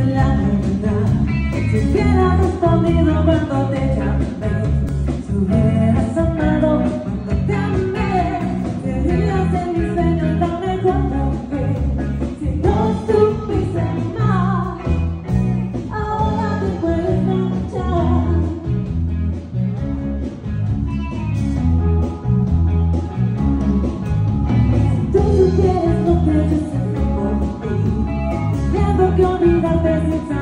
de la verdad. Si hubieras respondido cuando te llamé, si hubieras amado cuando te amé, serías en mis sueños la mejor mujer. Si no supiste amar, ahora te puedes marchar. Si tú supieras lo que yo sufrí por ti, tengo que olvidarte sin saber.